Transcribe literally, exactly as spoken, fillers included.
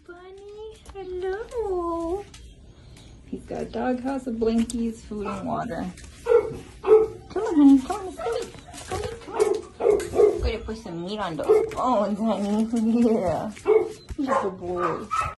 bunny. Hello. He's got a doghouse with blankies, food, and water. Come on, honey. Come on, let's go eat. Let's go eat. Come on. I'm going to put some meat on those bones, honey. Yeah. He's a good boy.